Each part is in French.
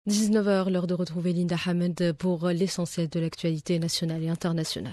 19h, l'heure de retrouver Linda Hamed pour l'essentiel de l'actualité nationale et internationale.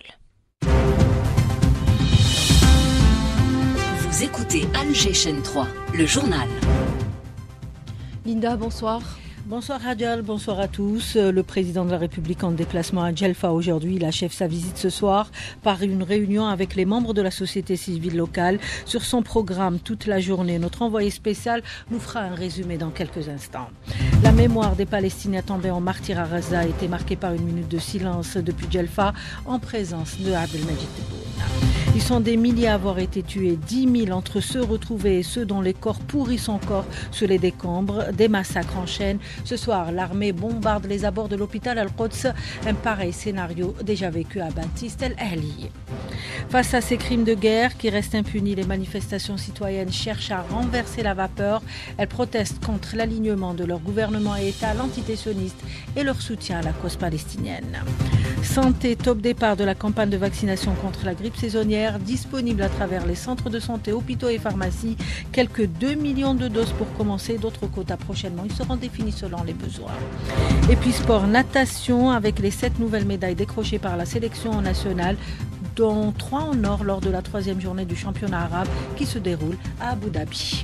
Vous écoutez Alger Chaîne 3, le journal. Linda, bonsoir. Bonsoir Hadjal, bonsoir à tous. Le président de la République en déplacement à Djelfa aujourd'hui, il achève sa visite ce soir par une réunion avec les membres de la société civile locale sur son programme toute la journée. Notre envoyé spécial nous fera un résumé dans quelques instants. La mémoire des Palestiniens tombés en martyrs à Gaza a été marquée par une minute de silence depuis Djelfa en présence de Abdelmajid Tebboune. Ils sont des milliers à avoir été tués, 10 000 entre ceux retrouvés et ceux dont les corps pourrissent encore sur les décombres. Des massacres en chaîne. Ce soir, l'armée bombarde les abords de l'hôpital Al-Quds. Un pareil scénario déjà vécu à Baptiste El Ahli. Face à ces crimes de guerre qui restent impunis, les manifestations citoyennes cherchent à renverser la vapeur. Elles protestent contre l'alignement de leur gouvernement et État à l'entité sioniste et leur soutien à la cause palestinienne. Santé, top départ de la campagne de vaccination contre la grippe saisonnière, disponible à travers les centres de santé, hôpitaux et pharmacies. Quelques 2 millions de doses pour commencer, d'autres quotas prochainement. Ils seront définis selon les besoins. Et puis sport, natation, avec les 7 nouvelles médailles décrochées par la sélection nationale, dont 3 en or lors de la 3e journée du championnat arabe qui se déroule à Abu Dhabi.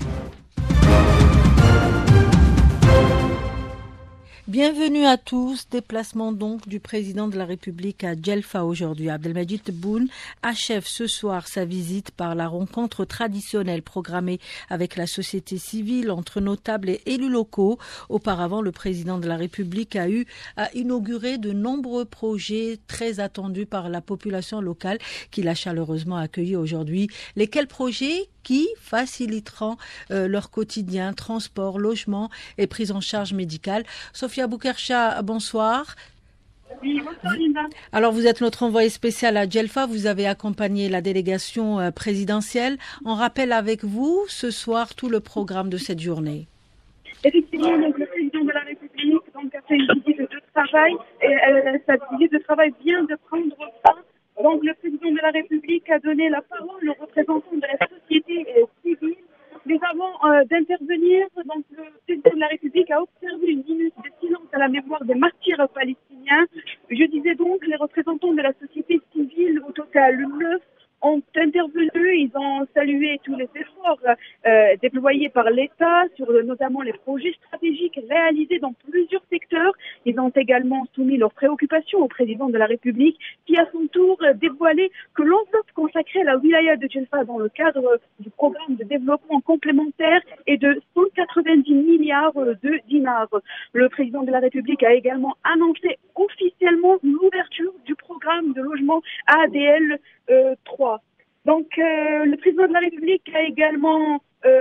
Bienvenue à tous. Déplacement donc du président de la République à Djelfa aujourd'hui. Abdelmajid Tebboune achève ce soir sa visite par la rencontre traditionnelle programmée avec la société civile entre notables et élus locaux. Auparavant, le président de la République a inauguré de nombreux projets très attendus par la population locale qu'il a chaleureusement accueillis aujourd'hui. Lesquels projets qui faciliteront leur quotidien, transport, logement et prise en charge médicale. Sofia Boukercha, bonsoir. Oui, bonsoir Linda. Alors vous êtes notre envoyé spécial à Djelfa, vous avez accompagné la délégation présidentielle. On rappelle avec vous ce soir tout le programme de cette journée. Effectivement, donc, le président de la République a fait une visite de travail et cette visite de travail vient de prendre fin. Donc le président de la République a donné la parole aux représentants de la société civile. Mais avant d'intervenir, donc le président de la République a observé une minute de silence à la mémoire des martyrs palestiniens. Je disais donc, les représentants de la société civile, au total 9, ont intervenu, ils ont salué tous les efforts déployés par l'État sur notamment les projets stratégiques réalisés dans plusieurs secteurs. Ils ont également soumis leurs préoccupations au président de la République qui à son tour dévoilé que l'enveloppe consacrée à la wilaya de Djelfa dans le cadre du programme de développement complémentaire est de 190 milliards de dinars. Le président de la République a également annoncé officiellement l'ouverture du programme de logement ADL 3. Donc, le président de la République a également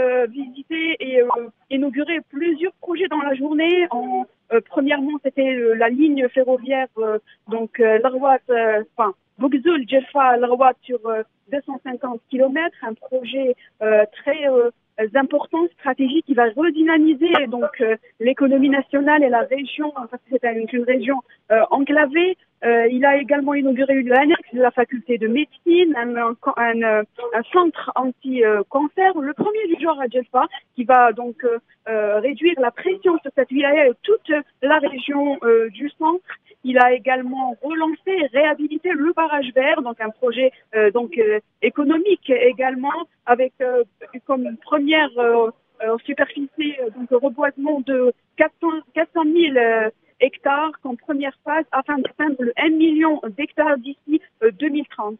visité et inauguré plusieurs projets dans la journée. Premièrement, c'était la ligne ferroviaire, Larwat, Bougzoul, Djelfa, Larwat sur 250 km, un projet très important, stratégique, qui va redynamiser donc l'économie nationale et la région, parce que c'est une région enclavée. Il a également inauguré l'annexe de la faculté de médecine, un centre anti-cancer, le premier du genre à Djelfa, qui va donc réduire la pression sur cette wilaya et toute la région du centre. Il a également relancé et réhabilité le barrage vert, donc un projet économique également, avec comme une première superficie, donc reboisement de 400 000 hectares comme première phase afin d'atteindre le 1 million d'hectares d'ici 2030.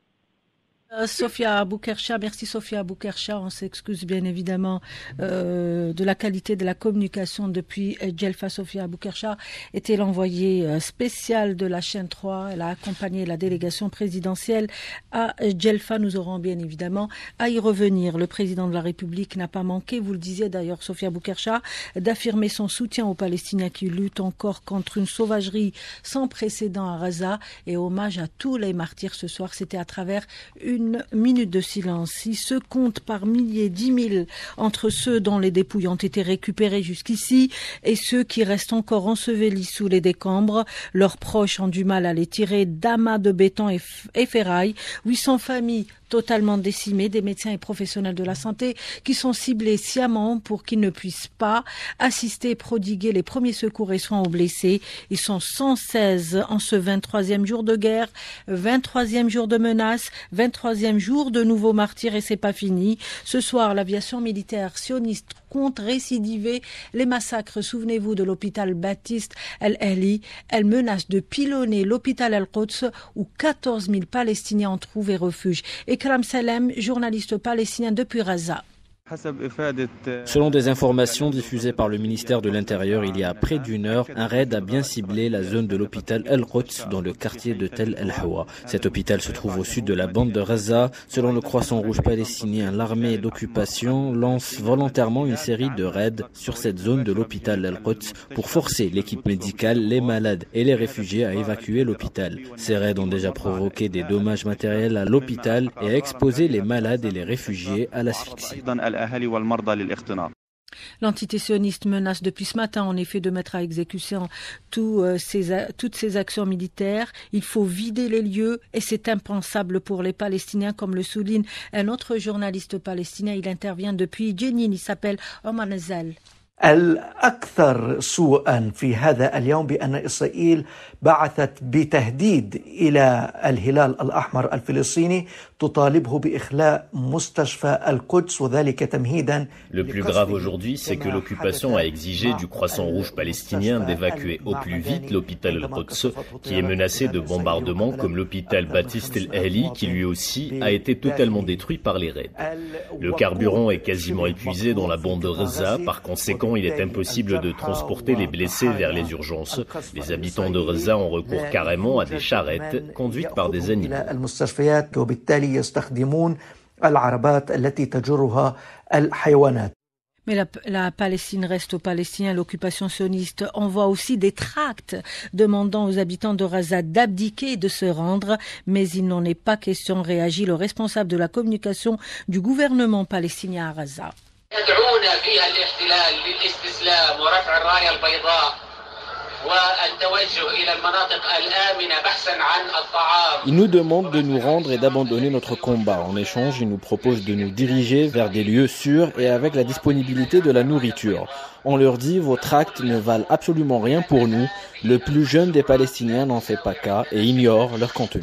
Sofia Boukercha, merci Sofia Boukercha. On s'excuse bien évidemment de la qualité de la communication depuis Djelfa. Sofia Boukercha était l'envoyée spéciale de la chaîne 3. Elle a accompagné la délégation présidentielle à Djelfa. Nous aurons bien évidemment à y revenir. Le président de la République n'a pas manqué, vous le disiez d'ailleurs Sofia Boukercha, d'affirmer son soutien aux Palestiniens qui luttent encore contre une sauvagerie sans précédent à Gaza, et hommage à tous les martyrs ce soir. C'était à travers une minute de silence. Ils se comptent par milliers, 10 000 entre ceux dont les dépouilles ont été récupérées jusqu'ici et ceux qui restent encore ensevelis sous les décombres. Leurs proches ont du mal à les tirer d'amas de béton et ferraille. 800 familles totalement décimés, des médecins et professionnels de la santé qui sont ciblés sciemment pour qu'ils ne puissent pas assister et prodiguer les premiers secours et soins aux blessés. Ils sont 116 en ce 23e jour de guerre, 23e jour de menace, 23e jour de nouveaux martyrs et c'est pas fini. Ce soir, l'aviation militaire sioniste compte récidiver les massacres. Souvenez-vous de l'hôpital Baptiste El-Ahli. Elle menace de pilonner l'hôpital Al-Quds où 14 000 Palestiniens ont trouvé refuge. Ekram Salem, journaliste palestinien depuis Raza. Selon des informations diffusées par le ministère de l'Intérieur, il y a près d'une heure, un raid a bien ciblé la zone de l'hôpital Al-Quds dans le quartier de Tel El-Hawa. Cet hôpital se trouve au sud de la bande de Gaza. Selon le Croissant Rouge palestinien, l'armée d'occupation lance volontairement une série de raids sur cette zone de l'hôpital Al-Quds pour forcer l'équipe médicale, les malades et les réfugiés à évacuer l'hôpital. Ces raids ont déjà provoqué des dommages matériels à l'hôpital et exposé les malades et les réfugiés à l'asphyxie. L'entité sioniste menace depuis ce matin en effet de mettre à exécution toutes ces actions militaires. Il faut vider les lieux et c'est impensable pour les Palestiniens comme le souligne un autre journaliste palestinien. Il intervient depuis Jenin, il s'appelle Omar Nazal. الأكثر سوءا في هذا اليوم بأن إسرائيل بعثت بتهديد إلى الهلال الأحمر الفلسطيني تطالبه بإخلاء مستشفى القدس وذلك تمهيدا. Le plus grave aujourd'hui, c'est que l'occupation a exigé du Croissant Rouge palestinien d'évacuer au plus vite l'hôpital Al-Quds, qui est menacé de bombardements comme l'hôpital Baptiste El-Ahli, qui lui aussi a été totalement détruit par les raids. Le carburant est quasiment épuisé dans la bande de Gaza, par conséquent, il est impossible de transporter les blessés vers les urgences. Les habitants de Gaza ont recours carrément à des charrettes conduites par des animaux. Mais la Palestine reste aux Palestiniens. L'occupation sioniste envoie aussi des tracts demandant aux habitants de Gaza d'abdiquer et de se rendre. Mais il n'en est pas question, réagit le responsable de la communication du gouvernement palestinien à Gaza. يدعونا فيها الاحتلال للاستسلام ورفع الراية البيضاء والتوجه إلى المناطق الآمنة بحثا عن الطعام. Ils nous demandent de nous rendre et d'abandonner notre combat. En échange, ils nous proposent de nous diriger vers des lieux sûrs et avec la disponibilité de la nourriture. On leur dit, vos tracts ne valent absolument rien pour nous. Le plus jeune des Palestiniens n'en fait pas cas et ignore leur contenu.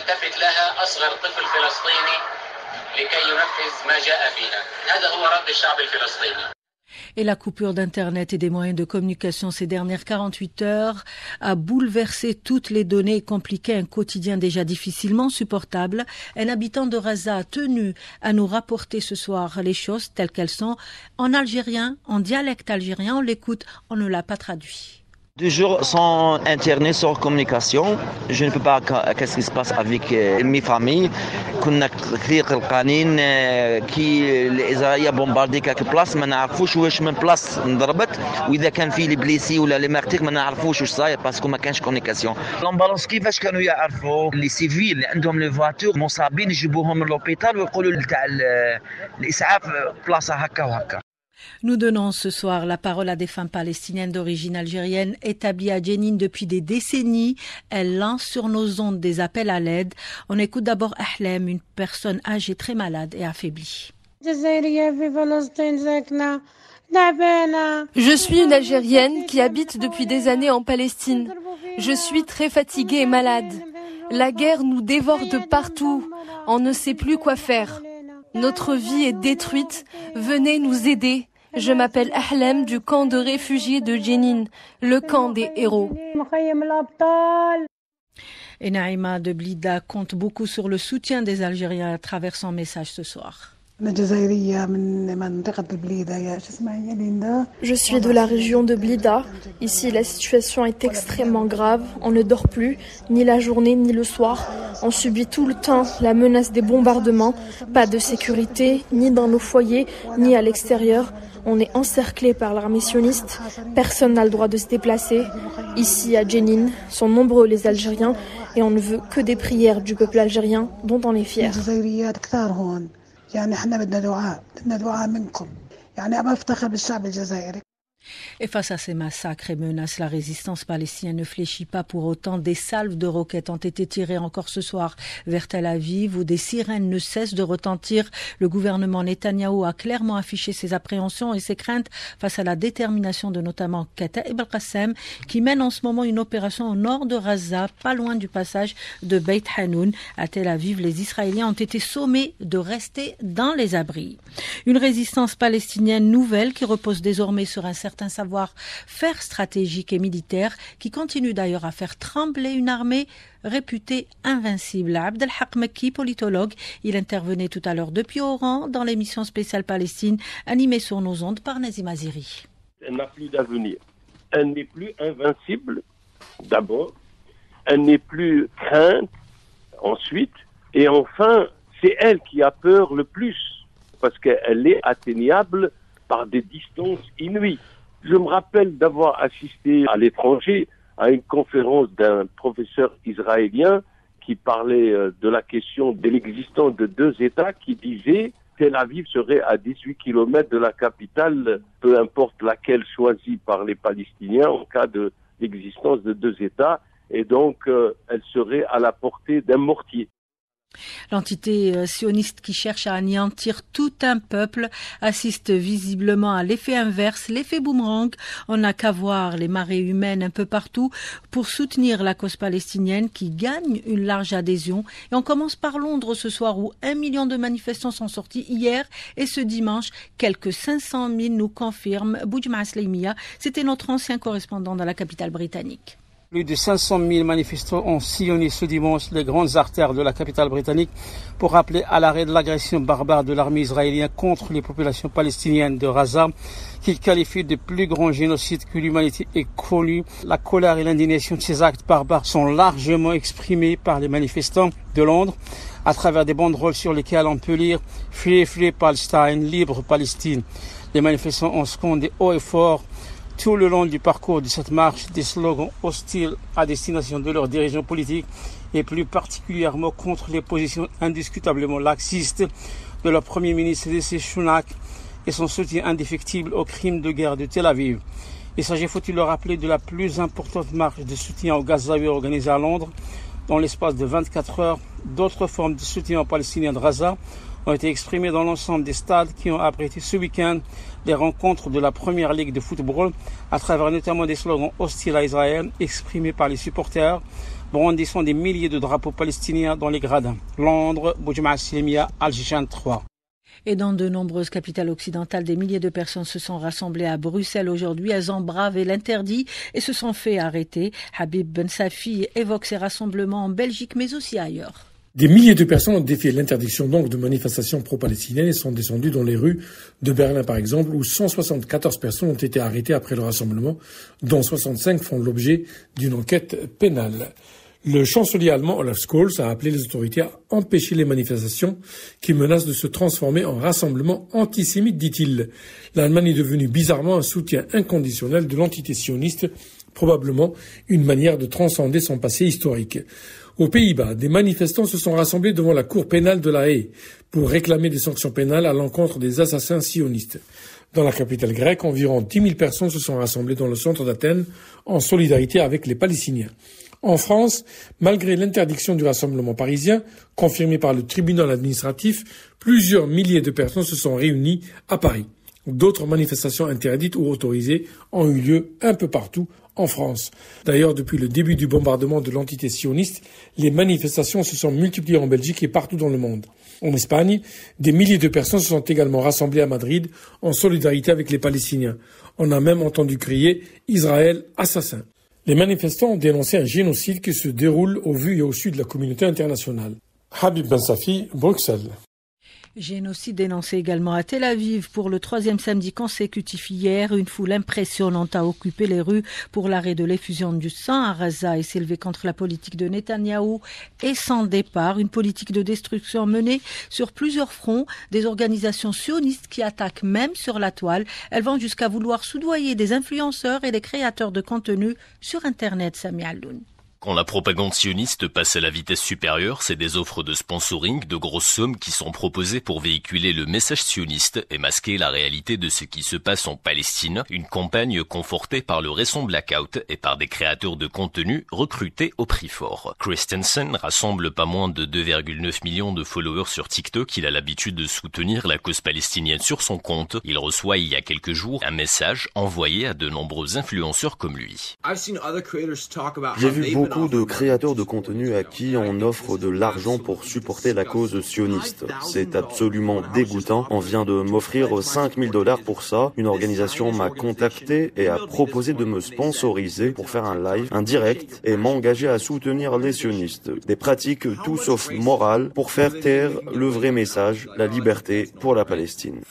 Et la coupure d'Internet et des moyens de communication ces dernières 48 heures a bouleversé toutes les données et compliqué un quotidien déjà difficilement supportable. Un habitant de Gaza a tenu à nous rapporter ce soir les choses telles qu'elles sont en algérien, en dialecte algérien. On l'écoute, on ne l'a pas traduit. 2 jours sans internet, sans communication, je ne peux pas qu'est-ce qui se passe avec mes familles. كنا كثير قلقانين كي الإسرائيلية بومباردي كاك بلاص ما نعرفوش واش من بلاص انضربت واذا كان في لي بليسي ولا لي مارتير ما نعرفوش واش صاير باسكو ما كانش كومونيكاسيون. لامبالونس كيفاش كانوا يعرفوا لي سيفيل اللي عندهم لي فواتور مصابين يجيبوهم من لوبيتال ويقولوا تاع الإسعاف بلاصة هكا وهكا. Nous donnons ce soir la parole à des femmes palestiniennes d'origine algérienne établies à Jenin depuis des décennies. Elles lancent sur nos ondes des appels à l'aide. On écoute d'abord Ahlem, une personne âgée très malade et affaiblie. Je suis une Algérienne qui habite depuis des années en Palestine. Je suis très fatiguée et malade. La guerre nous dévore de partout. On ne sait plus quoi faire. Notre vie est détruite. Venez nous aider. Je m'appelle Ahlem du camp de réfugiés de Jenin, le camp des héros. Et Naïma de Blida compte beaucoup sur le soutien des Algériens à travers son message ce soir. Je suis de la région de Blida. Ici, la situation est extrêmement grave. On ne dort plus, ni la journée, ni le soir. On subit tout le temps la menace des bombardements. Pas de sécurité, ni dans nos foyers, ni à l'extérieur. On est encerclé par l'armée sioniste. Personne n'a le droit de se déplacer. Ici, à Jenin, sont nombreux les Algériens et on ne veut que des prières du peuple algérien dont on est fier. Et face à ces massacres et menaces, la résistance palestinienne ne fléchit pas pour autant. Des salves de roquettes ont été tirées encore ce soir vers Tel Aviv, où des sirènes ne cessent de retentir. Le gouvernement Netanyahou a clairement affiché ses appréhensions et ses craintes face à la détermination de notamment Kataib al-Qassem, qui mène en ce moment une opération au nord de Gaza, pas loin du passage de Beit Hanoun. À Tel Aviv, les Israéliens ont été sommés de rester dans les abris. Une résistance palestinienne nouvelle qui repose désormais sur un certain savoir-faire stratégique et militaire qui continue d'ailleurs à faire trembler une armée réputée invincible. Abdelhak Mekki, politologue, il intervenait tout à l'heure depuis Oran dans l'émission spéciale Palestine animée sur nos ondes par Nazim Aziri. Elle n'a plus d'avenir. Elle n'est plus invincible, d'abord. Elle n'est plus crainte, ensuite. Et enfin, c'est elle qui a peur le plus, parce qu'elle est atteignable par des distances inouïes. Je me rappelle d'avoir assisté à l'étranger à une conférence d'un professeur israélien qui parlait de la question de l'existence de deux États, qui disait Tel Aviv serait à 18 km de la capitale, peu importe laquelle choisie par les Palestiniens en cas de l'existence de deux États, et donc elle serait à la portée d'un mortier. L'entité sioniste qui cherche à anéantir tout un peuple assiste visiblement à l'effet inverse, l'effet boomerang. On n'a qu'à voir les marées humaines un peu partout pour soutenir la cause palestinienne qui gagne une large adhésion. Et on commence par Londres ce soir où 1 million de manifestants sont sortis hier et ce dimanche, quelques 500 000 nous confirme Boujma Asleimia. C'était notre ancien correspondant dans la capitale britannique. Plus de 500 000 manifestants ont sillonné ce dimanche les grandes artères de la capitale britannique pour appeler à l'arrêt de l'agression barbare de l'armée israélienne contre les populations palestiniennes de Gaza, qu'ils qualifient de plus grand génocide que l'humanité ait connu. La colère et l'indignation de ces actes barbares sont largement exprimées par les manifestants de Londres à travers des banderoles sur lesquelles on peut lire « Free, free Palestine, libre Palestine ». Les manifestants ont scandé haut et fort tout le long du parcours de cette marche des slogans hostiles à destination de leurs dirigeants politiques et plus particulièrement contre les positions indiscutablement laxistes de leur Premier ministre Rishi Sunak et son soutien indéfectible aux crimes de guerre de Tel Aviv. Il s'agit, faut-il le rappeler, de la plus importante marche de soutien aux Gazaouis organisée à Londres. Dans l'espace de 24 heures, d'autres formes de soutien aux Palestiniens de Gaza ont été exprimées dans l'ensemble des stades qui ont abrité ce week-end les rencontres de la Première Ligue de football, à travers notamment des slogans hostiles à Israël exprimés par les supporters, brandissant des milliers de drapeaux palestiniens dans les gradins. Londres, Boujma Asleimia, Al-Jishan 3. Et dans de nombreuses capitales occidentales, des milliers de personnes se sont rassemblées à Bruxelles aujourd'hui. Elles ont bravé l'interdit et se sont fait arrêter. Habib Ben Safi évoque ces rassemblements en Belgique, mais aussi ailleurs. Des milliers de personnes ont défié l'interdiction donc de manifestations pro-palestiniennes et sont descendues dans les rues de Berlin par exemple, où 174 personnes ont été arrêtées après le rassemblement, dont 65 font l'objet d'une enquête pénale. Le chancelier allemand Olaf Scholz a appelé les autorités à empêcher les manifestations qui menacent de se transformer en rassemblements antisémites, dit-il. L'Allemagne est devenue bizarrement un soutien inconditionnel de l'entité sioniste, probablement une manière de transcender son passé historique. Aux Pays-Bas, des manifestants se sont rassemblés devant la cour pénale de La Haye pour réclamer des sanctions pénales à l'encontre des assassins sionistes. Dans la capitale grecque, environ 10 000 personnes se sont rassemblées dans le centre d'Athènes en solidarité avec les Palestiniens. En France, malgré l'interdiction du rassemblement parisien, confirmée par le tribunal administratif, plusieurs milliers de personnes se sont réunies à Paris. D'autres manifestations interdites ou autorisées ont eu lieu un peu partout en France. D'ailleurs, depuis le début du bombardement de l'entité sioniste, les manifestations se sont multipliées en Belgique et partout dans le monde. En Espagne, des milliers de personnes se sont également rassemblées à Madrid en solidarité avec les Palestiniens. On a même entendu crier « Israël assassin ». Les manifestants ont dénoncé un génocide qui se déroule au vu et au su de la communauté internationale. Habib Ben Safi, Bruxelles. Génocide dénoncé également à Tel Aviv pour le 3e samedi consécutif hier. Une foule impressionnante a occupé les rues pour l'arrêt de l'effusion du sang à Gaza et s'élever contre la politique de Netanyahou et sans départ. Une politique de destruction menée sur plusieurs fronts. Des organisations sionistes qui attaquent même sur la toile. Elles vont jusqu'à vouloir soudoyer des influenceurs et des créateurs de contenu sur Internet, Sami Alloun. Quand la propagande sioniste passe à la vitesse supérieure, c'est des offres de sponsoring, de grosses sommes qui sont proposées pour véhiculer le message sioniste et masquer la réalité de ce qui se passe en Palestine, une campagne confortée par le récent blackout et par des créateurs de contenu recrutés au prix fort. Christensen rassemble pas moins de 2,9 millions de followers sur TikTok. Il a l'habitude de soutenir la cause palestinienne sur son compte. Il reçoit il y a quelques jours un message envoyé à de nombreux influenceurs comme lui. J'ai vu beaucoup de créateurs de contenu à qui on offre de l'argent pour supporter la cause sioniste. C'est absolument dégoûtant. On vient de m'offrir $5,000 pour ça. Une organisation m'a contacté et a proposé de me sponsoriser pour faire un live, un direct et m'engager à soutenir les sionistes. Des pratiques tout sauf morales pour faire taire le vrai message, la liberté pour la Palestine.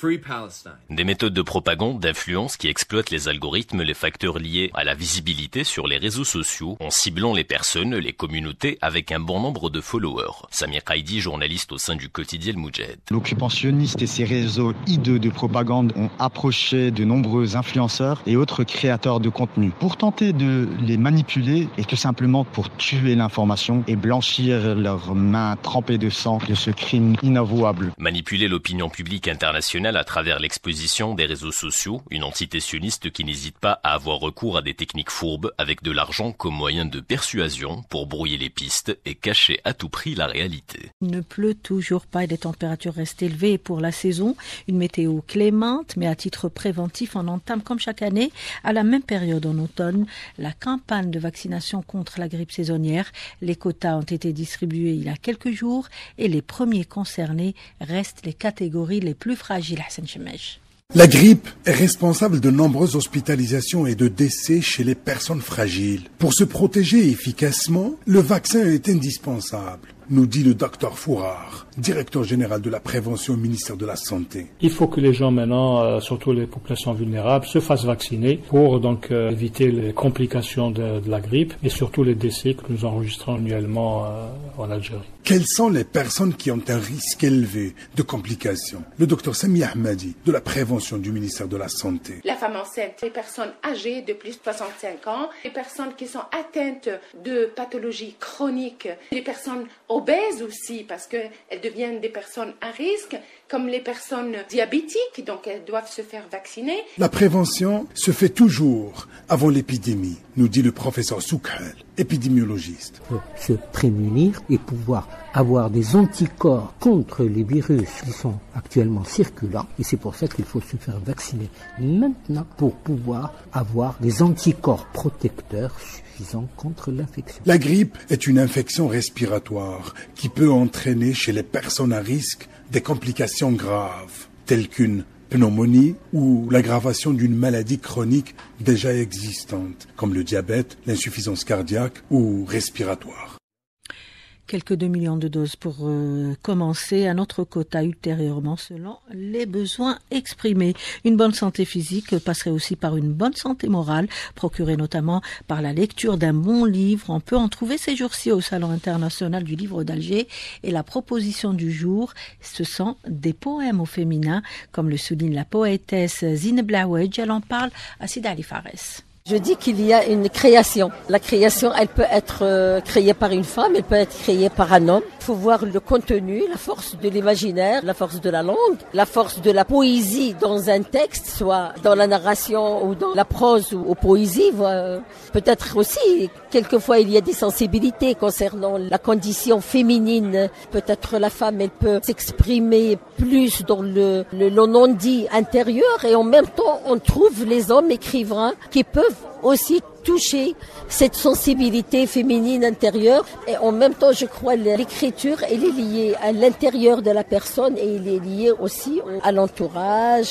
Des méthodes de propagande, d'influence qui exploitent les algorithmes, les facteurs liés à la visibilité sur les réseaux sociaux en ciblant les personnes, les communautés avec un bon nombre de followers. Samir Qaidi, journaliste au sein du quotidien Le Moudjahid. L'occupant sioniste et ses réseaux hideux de propagande ont approché de nombreux influenceurs et autres créateurs de contenu pour tenter de les manipuler et tout simplement pour tuer l'information et blanchir leurs mains trempées de sang de ce crime inavouable. Manipuler l'opinion publique internationale à travers l'exposition des réseaux sociaux, une entité sioniste qui n'hésite pas à avoir recours à des techniques fourbes avec de l'argent comme moyen de persuasion pour brouiller les pistes et cacher à tout prix la réalité. Il ne pleut toujours pas et les températures restent élevées pour la saison. Une météo clémente, mais à titre préventif, on entame comme chaque année, à la même période en automne, la campagne de vaccination contre la grippe saisonnière. Les quotas ont été distribués il y a quelques jours et les premiers concernés restent les catégories les plus fragiles. Hassan Chemej. La grippe est responsable de nombreuses hospitalisations et de décès chez les personnes fragiles. Pour se protéger efficacement, le vaccin est indispensable, nous dit le docteur Fourard, directeur général de la prévention au ministère de la Santé. Il faut que les gens maintenant, surtout les populations vulnérables, se fassent vacciner pour donc éviter les complications de la grippe et surtout les décès que nous enregistrons annuellement en Algérie. Quelles sont les personnes qui ont un risque élevé de complications? Le docteur Sami Ahmadi, de la prévention du ministère de la Santé. La femme enceinte, les personnes âgées de plus de 65 ans, les personnes qui sont atteintes de pathologies chroniques, les personnes obèses aussi parce qu'elles deviennent des personnes à risque, comme les personnes diabétiques, donc elles doivent se faire vacciner. La prévention se fait toujours avant l'épidémie, nous dit le professeur Soukhal, épidémiologiste. Pour se prémunir et pouvoir avoir des anticorps contre les virus qui sont actuellement circulants. Et c'est pour ça qu'il faut se faire vacciner maintenant pour pouvoir avoir des anticorps protecteurs suffisants contre l'infection. La grippe est une infection respiratoire qui peut entraîner chez les personnes à risque des complications graves, telles qu'une pneumonie ou l'aggravation d'une maladie chronique déjà existante, comme le diabète, l'insuffisance cardiaque ou respiratoire. Quelques 2 millions de doses pour commencer, un autre quota ultérieurement selon les besoins exprimés. Une bonne santé physique passerait aussi par une bonne santé morale, procurée notamment par la lecture d'un bon livre. On peut en trouver ces jours-ci au Salon international du livre d'Alger. Et la proposition du jour, ce sont des poèmes au féminin, comme le souligne la poétesse Zineb Blawedj. Elle en parle à Sida Ali Fares. Je dis qu'il y a une création. La création, elle peut être créée par une femme, elle peut être créée par un homme. Il faut voir le contenu, la force de l'imaginaire, la force de la langue, la force de la poésie dans un texte, soit dans la narration ou dans la prose ou poésie. Peut-être aussi, quelquefois, il y a des sensibilités concernant la condition féminine. Peut-être la femme, elle peut s'exprimer plus dans le non-dit intérieur et en même temps, on trouve les hommes écrivains qui peuvent aussi toucher cette sensibilité féminine intérieure et en même temps je crois l'écriture elle est liée à l'intérieur de la personne et elle est liée aussi à l'entourage.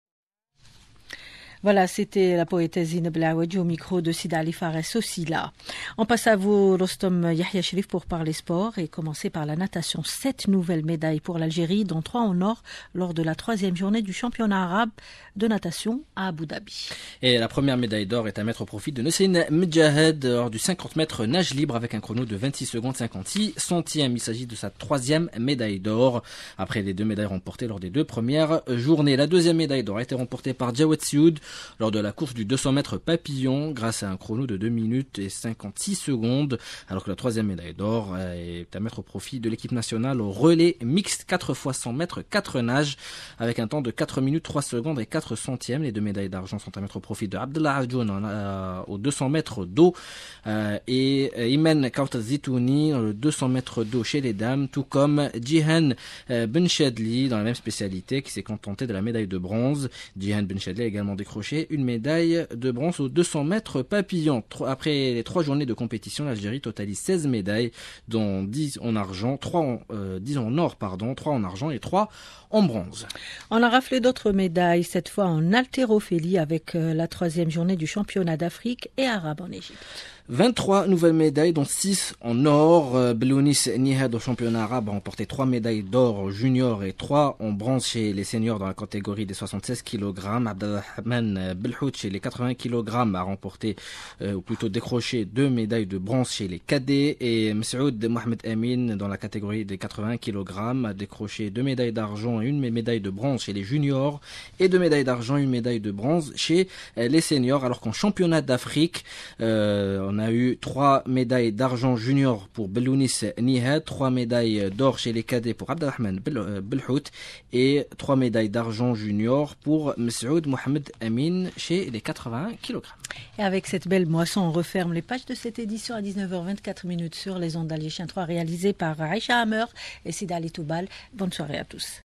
Voilà, c'était la poétesse Zineb Blawedj au micro de Sida Ali Fares aussi là. On passe à vous, Rostom Yahya Sherif, pour parler sport et commencer par la natation. 7 nouvelles médailles pour l'Algérie, dont 3 en or lors de la 3e journée du championnat arabe de natation à Abu Dhabi. Et la première médaille d'or est à mettre au profit de Nussein Medjahed lors du 50 mètres nage libre avec un chrono de 26 secondes 56 centièmes. Il s'agit de sa 3e médaille d'or après les 2 médailles remportées lors des 2 premières journées. La 2e médaille d'or a été remportée par Jawed Sioud lors de la course du 200 mètres papillon grâce à un chrono de 2 minutes et 56 secondes, alors que la troisième médaille d'or est à mettre au profit de l'équipe nationale au relais mixte 4 x 100 mètres 4 nages avec un temps de 4 minutes 3 secondes et 4 centièmes. Les 2 médailles d'argent sont à mettre au profit de Abdallah Ajoun au 200 mètres d'eau et Imen Kautazitouni dans le 200 mètres d'eau chez les dames, tout comme Jihan Benchadli dans la même spécialité qui s'est contenté de la médaille de bronze. Jihan Benchadli a également décroché une médaille de bronze aux 200 mètres papillon. Après les 3 journées de compétition, l'Algérie totalise 16 médailles, dont 10 en argent, 10 en or, 3 en argent et 3 en bronze. On a raflé d'autres médailles, cette fois en haltérophilie avec la 3e journée du championnat d'Afrique et arabe en Égypte. 23 nouvelles médailles, dont 6 en or. Belounis Nihad au championnat arabe a remporté 3 médailles d'or junior et 3 en bronze chez les seniors dans la catégorie des 76 kg. Abdelrahman Belhout chez les 80 kg a remporté, ou plutôt décroché 2 médailles de bronze chez les cadets. Et Msaoud Mohamed Amin dans la catégorie des 80 kg a décroché 2 médailles d'argent et 1 médaille de bronze chez les juniors et 2 médailles d'argent et 1 médaille de bronze chez les seniors. Alors qu'en championnat d'Afrique, on a eu 3 médailles d'argent junior pour Belounis Nihad, 3 médailles d'or chez les cadets pour Abdelrahman Belhout et 3 médailles d'argent junior pour Msaoud Mohamed Amin chez les 80 kg. Et avec cette belle moisson, on referme les pages de cette édition à 19h24 sur les ondes d'Alger 3 réalisées par Aïcha Hammer et Sida Ali Toubal. Bonne soirée à tous.